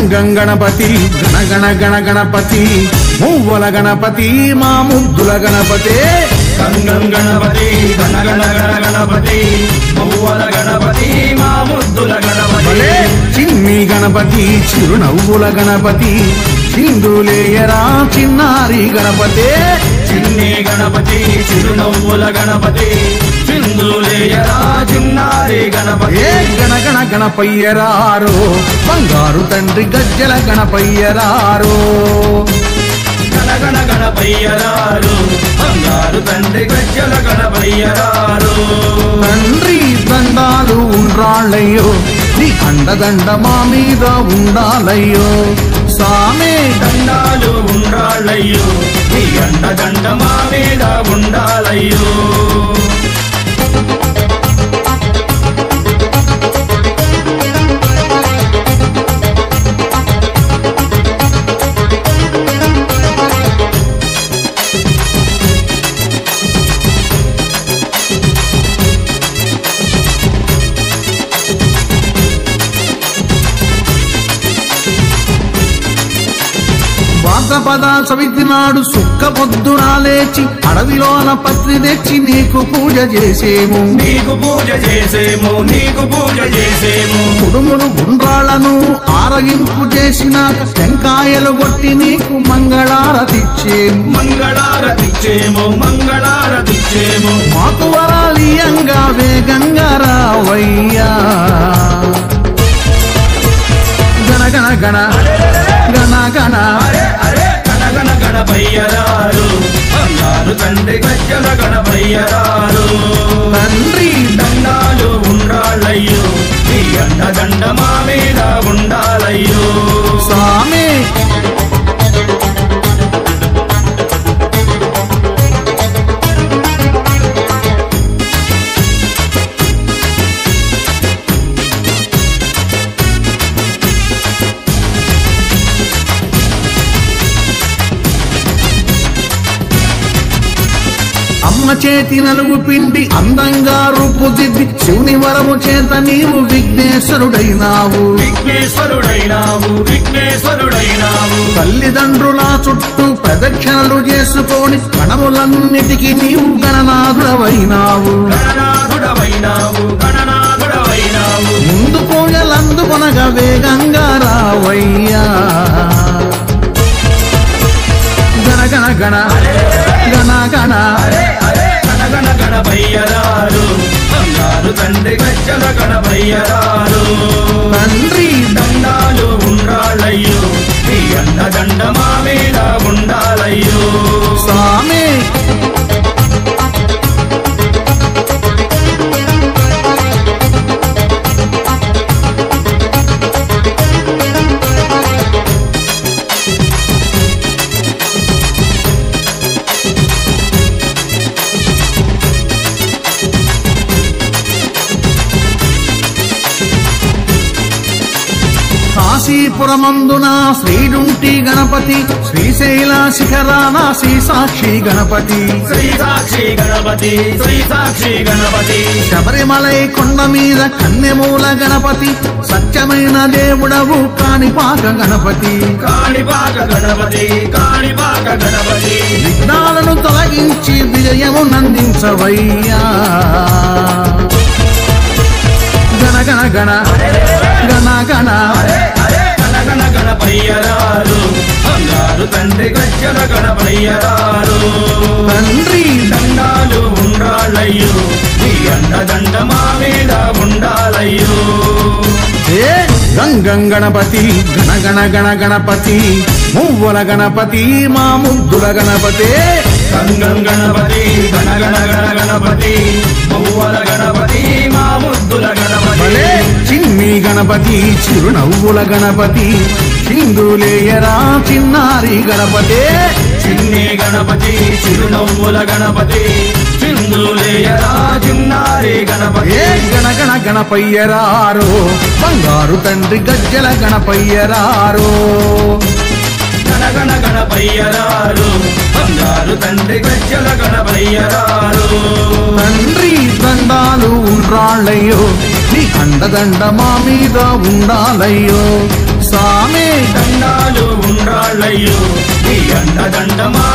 గంగం గణపతి గణ గణ గణ గణపతి మువ్వల గణపతి మా ముద్దుల గణపతి గంగం గణపతి గణ గణ గణ గణపతి మువ్వల గణపతి మా ముద్దుల గణపతి చిన్ని గణపతి చిరునవ్వుల గణపతి సింధులేయరా చిన్నారి గణపతి చిన్ని గణపతి చిరునవ్వుల గణపతి సింధులేయరా చిన్నారి గణపతి గణ గణ గణపయ్యరారో బంగారు తండ్రి గజ్జల గణపయ్యరారో గణ గణ గణపయ్యరారు బంగారు తండ్రి గజ్జల గణపయ్యరారు తండ్రి దండాలు ఉండ్రాళ్ళయ్యో నీ అండదండ మా మీద ఉండాలయ్యో సామే దండాలు ఉండాలయ్యో నీ అండదండ మా మీద ఉండాలయ్యో భాద్రపద చవితి నాడు సుక్క పొద్దున లేచి అడవిలోన పత్రి తెచ్చి నీకు పూజ చేసేము నీకు పూజ చేసేము నీకు పూజ చేసేము కుడుములు గుండ్రాళ్లను ఆరగింపు చేసినాక టెంకాయలు కొట్టి నీకు మంగళారతిచ్చేము మంగళారతిచ్చేము మంగళారతిచ్చేము మాకు వరాలియంగా వేగంగా రావయ్యా గణ గణ గణ గణ గణ గణ గణ గణపయ్యరారు బంగారు తండ్రి గజ్జల గణపయ్యరారు తండ్రి దండాలు ఉండాలయ్యో నీ అండదండ మా మీద ఉండాలయ్యో స్వామి అమ్మ చేతి నలుగు పిండి అందంగా రూపుదిద్ది శివుని వరము చేత నీవు విఘ్నేశ్వరుడైనావు విఘ్నేశ్వరుడైనావు విఘ్నేశ్వరుడైనావు తల్లిదండ్రుల చుట్టూ ప్రదక్షిణలు చేసుకొని గణములన్నిటికీ నీవు గణనాథుడవైనావు గణనాథుడవైనావు గణనాథుడవైనావు ముందు పూజలందుకొనగా వేగంగా రావయ్యా గణ గణ గణ గణ గణ గణ గణ గణపయ్యరారు బంగారు తండ్రి గజ్జల గణపయ్యరారు తండ్రి దండాలు ఉండాలయ్యో నీ అండదండ మా మీద ఉండాలయ్యో స్వామి కాశీపురమందున శ్రీడుంటి గణపతి శ్రీశైల శిఖరాన శ్రీ సాక్షి గణపతి శ్రీ సాక్షి గణపతి శ్రీ సాక్షి గణపతి శబరిమలై కొండ మీద కన్నెమూల గణపతి సత్యమైన దేవుడవు కాణిపాక గణపతి కాణిపాక గణపతి కాణిపాక గణపతి విఘ్నాలను తొలగించి విజయము నందించవయ్యా గణ గణ గణ గణ గణ గణ గణపయ్యరారు బంగారు తండ్రి గజ్జల గణపయ్యరారు తండ్రి దండాలు ఉండాలయ్యో నీ అండదండ మా మీద ఉండాలయ్యో గంగం గణపతి గణ గణ గణ గణపతి మువ్వల గణపతి మా ముద్దుల గణపతి గంగం గణపతి గణ గణ గణ గణపతి మువ్వల గణపతి మా ముద్దుల గణపతి చిన్ని గణపతి చిరునవ్వుల గణపతి సింధులేయరా చిన్నారి గణపతి చిన్ని గణపతి చిరునవ్వుల గణపతి సింధులేయరా చిన్నారి గణపతి గణ గణ గణపయ్యరారో బంగారు తండ్రి గజ్జల గణపయ్యరారో గణ గణ గణపయ్యరారు బంగారు రారు తండ్రి గజ్జల గణపయ్యరారు తండ్రి దండాలు ఉండ్రాళ్ళయ్యో నీ అండదండ మా మీద ఉండాలయ్యో సామే దండాలు ఉండ్రాళ్ళయ్యో నీ అండదండ మా